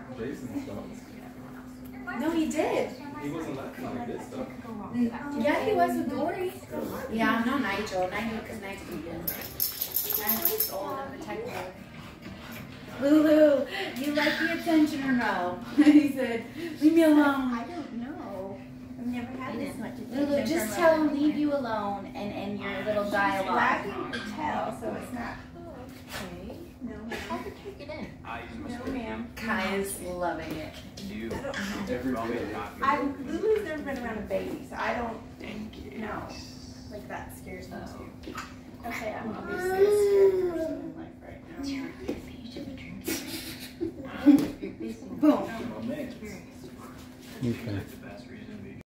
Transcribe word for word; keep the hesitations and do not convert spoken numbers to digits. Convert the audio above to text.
Jason's dog. No, he did. He wasn't laughing like this though. Yeah, he was with Dory. Yeah, no Nigel. Nigel, because Nigel didn't. Nigel's old and protective. Lulu, you like the attention or no? He said, leave me alone. I don't know. I've never had this much attention. Lulu, just tell him leave you alone and end your little dialogue. Wagging the tail, so it's not. Okay. No. How did you get in? No, ma'am. Kai is loving it. You. Every day. I'm Lulu's never been around a baby, so I don't know. Like that scares me too. Okay, I'm obviously a scared person in life right now. Boom. Oh, man. Okay.